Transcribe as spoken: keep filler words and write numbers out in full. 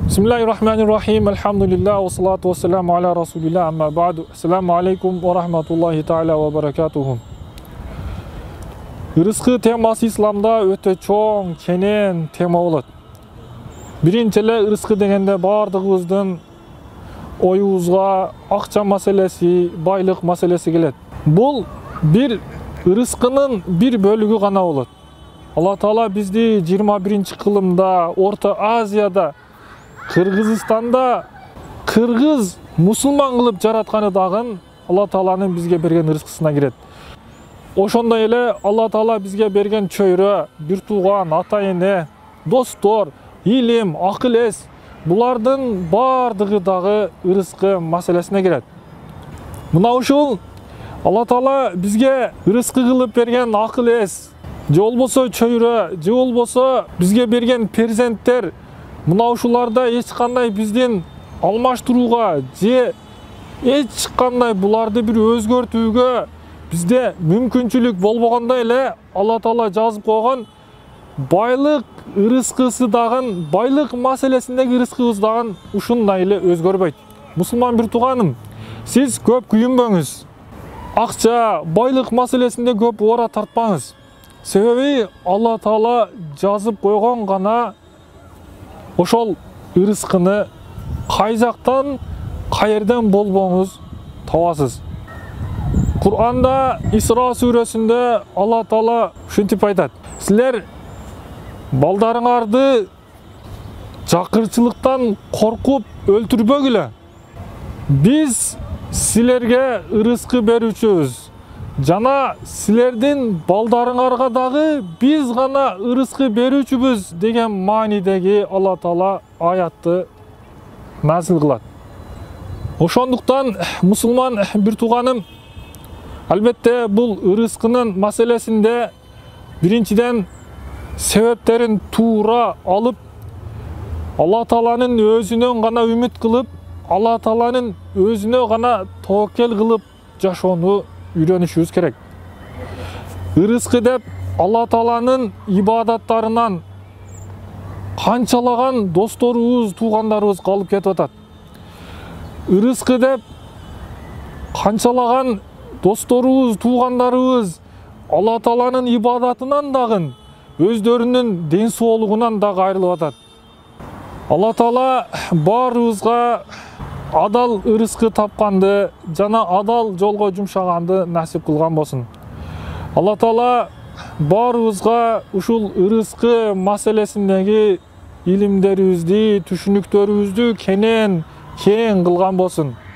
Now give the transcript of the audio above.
Bismillahirrahmanirrahim. Elhamdülillah ve salatu ve selamu ala Resulillah amma ba'du. Esselamu aleykum ve rahmatullahi ta'ala ve berekatuhu. Rızkı teması İslamda öte çoğun, kenen tema olur. Birinçele rızkı degende bardığımızdan oyuğuzga akça meselesi, baylık meselesi gelet. Bul bir rızkının bir bölügü gana olur. Allah Taala bizdi yirmi birinci kılımda Orta Aziyada Kırgızistanda Kırgız musulman kılıp jaratkanı dagın Allah Taala'nın bizge bergen rızkısına giret. Oşonday ele Allah Taala bizge bergen çöyrü, bir tuğan, ata-ene, dostor, ilim, akıl es, bulardın bardығы дағы rızkı meselesine giret. Mına uşul Allah Taala bizge rızkı kılıp bergen akıl es, же болбосо чөйрө, же болбосо бизге берген перзенттер, мына ушуларда эч кандай биздин алмаштырууга же эч кандай буларды бир өзгөртүүгө бизде мүмкүнчүлүк болбогондой эле Алла Таала жазып койгон байлык рызкысы дагы, байлык маселесиндеги рызкыбыз дагы ушундай эле өзгөрбөйт. Мусулман бир тууганым, сиз көп күйүнбөңүз. Акча, байлык маселесинде көп ора тартпаңыз. Себеби Алла Таала жазып койгон гана ошол рызкыны кай жактан, каерден болбоңуз табасыз. Кур'анда Исра сүрөсүндө Алла Таала ушинтип айтат: силер балдарыңарды жакырчылыктан коркуп өлтүрбөгүлө. Биз силерге рызкы берүүчүбүз. Жана силердин балдарыңарга дагы биз гана рызкы берүүчүбүз деген маанидеги Алла Таала аятты назил кылат. Ошондуктан мусулман бир тууганым, албетте бул рызкынын маселесинде биринчиден себептерин туура алып, Алла Тааланын өзүнөн гана үмүт кылып, Алла Тааланын өзүнө гана тоокел кылып жашоону үйрөнүшүбүз керек. Рызкы деп Алла Тааланын ибадаттарынан канчалаган досторубуз, туугандарыбыз калып кетип атат. Рызкы деп канчалаган досторубуз, туугандарыбыз Алла Тааланын ибадатынан дагы, өздөрүнүн ден соолугунан дагы айрылып атат. Алла Таала баарыбызга адал рызкы тапканды жана адал жолго жумшаганды насип кылган болсун. Алла Таала баарыбызга ушул рызкы маселесиндеги илимдерибизди, түшүнүктөрүбүздү кенен кең кылган болсун.